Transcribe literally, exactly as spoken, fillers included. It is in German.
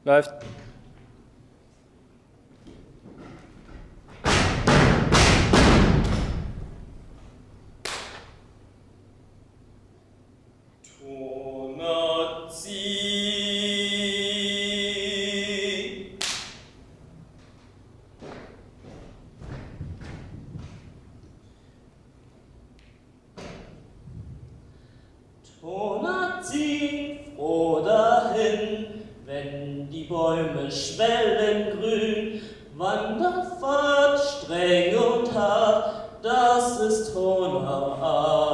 Läuft. Tonazzi. Tonazzi, froh dahin, wenn die Bäume schwellen grün, Wanderfahrt streng und hart, das ist Tonau.